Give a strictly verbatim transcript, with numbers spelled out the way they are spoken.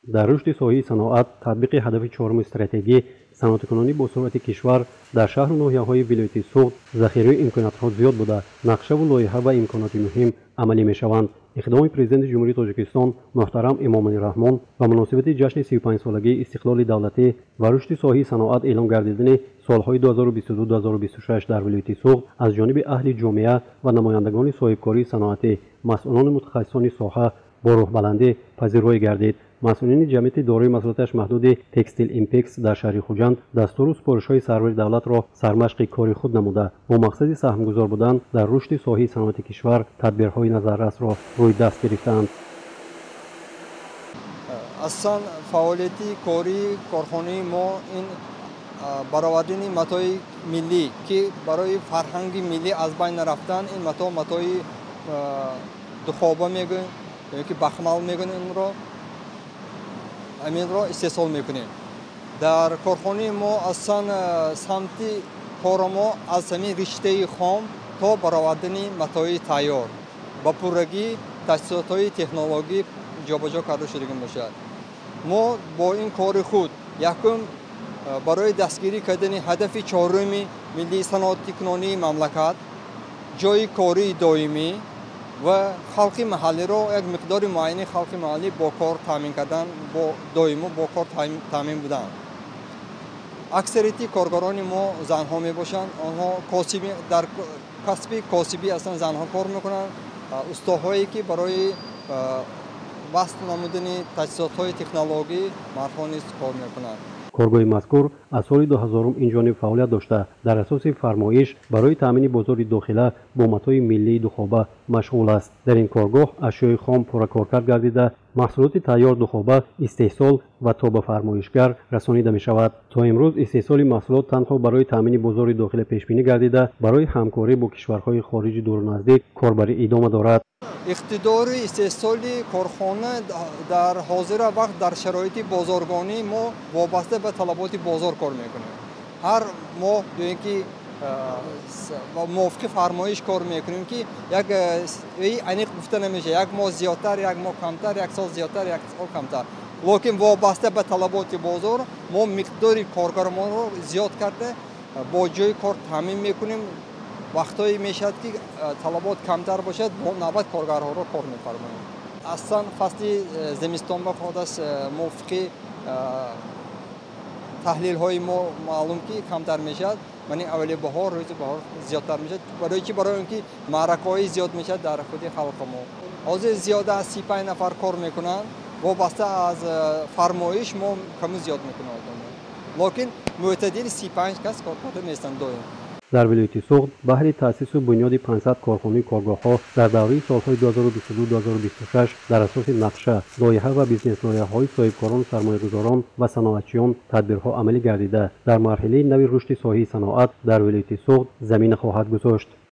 در رشد ساحه صنعت تطبیق هدف چهارم استراتژی صنعت‌کنانی با سرعت کشور در شهر و ناحیه‌های ولایت سوخت ذخیره امکانات‌ها زیاد بوده، نقشه و لایحه و امکانات مهم عملی می‌شوند. اقدام پرزیدنت جمهوری تاجیکستان محترم امامعلی رحمان و مناسبت جشن سی و پنج سالگی استقلال دولتی و رشد ساحه صنعت اعلام گردیدن سالهای دو هزار و بیست و دو تا دو هزار و بیست و شش در ولایت سوخت از جانب اهل جامعه و نمایندگان صاحبکاری صنعتی، مسئولان متخصصان ساحه با روح بلندی پذیرای گردید. مسئولین جمعیت دارای مسئولیتش محدود تکستیل ایمپکس در شهر خوجند دستور و سپارش‌های سرور دولت را سرمشق کاری خود نموده با مقصد سهمگذار بودن در رشد ساحه صنعت کشور تدبیرهای نظررس را روی دست گرفتند. اصلا فعالیت کاری کارخانه ما این برآوردن متاع ملی که برای فرهنگ ملی از بین رفتن، این متاع متاع دخابه میگن که بخمل میگن، این را امین را استحصال میکنیم. در کارخانه ما اصلا سمت کار ما از همین رشته خام تا برآوردن متاع تیار با پورگی تجهیزات های تکنولوژی جابجا کرده شده باشد. ما با این کار خود یکم برای دستگیری کردن هدف چهارم ملی صنعت‌کنانی مملکت، جای کاری دائمی و خلق محلی را یک مقدار معین خلق محلی با کار تامین کردن، با دائم با کار تامین بودن. اکثریت کارگران ما زنها می باشند، آنها کاسبی در کسب کاسبی اصلا زنها کار میکنند. استاهایی که برای وصل نمودن تجهیزات های تکنولوژی مردها نیز کار میکنند. کارگاه مذکور از سال دو هزار این جانب فعالیت داشته در اساس فرمایش برای تامین بازار داخله با متاع ملی دخابه مشغول است. در این کارگاه اشیاء خام پرکارکرد گردیده محصولات تیار دخابه استحصال و تا به فرمایشگر رسانیده می شود. تا امروز استحصال محصولات تنها برای تامین بازار داخل پیش بینی گردیده برای همکاری با کشورهای خارجی دور و نزدیک کاربری ادامه دارد. اقتدار استحصال کارخانه در حاضر وقت در شرایط بازارگانی ما وابسته به طلبات بازار کار میکنیم. هر ماه که موافق فرمایش کار میکنیم که یک انیق گفته نمیشه، یک ماه زیادتر، یک ماه کمتر، یک سال زیادتر، یک سال کمتر، لیکن وابسته به طلبات بازار ما مقدار کارگرمان رو زیاد کرده با جای کار تامین میکنیم. وقتایی میشد که طلبات کمتر باشد با نوبت کارگرها رو کار میفرماییم. اصلا فصل زمستان با خودش موافق تحلیل های ما معلوم که کمتر میشد، یعنی اولی بهار روز بهار زیادتر میشد، برای که برای اینکه معرکه های زیاد میشد در خود خلق ما. از زیاده از سی و پنج نفر کار میکنن، وابسته از فرمایش ما کمی زیاد میکنند، لیکن معتدل سی و پنج کس کار کرده نیستن دائم. در ولایت سوخت بهر تأسیس و بنیاد پانصد کارخانه کارگاه‌ها در دوره سالهای دو هزار و بیست و دو تا دو هزار و بیست و شش در اساس نقشه، لایحه و بیزنس لایحه‌های صاحبکاران، سرمایه‌گذاران و صنعتچیان تدبیرها عملی گردیده در مرحله نوی رشد ساحه صنعت در ولایت سوخت زمین خواهد گذاشت.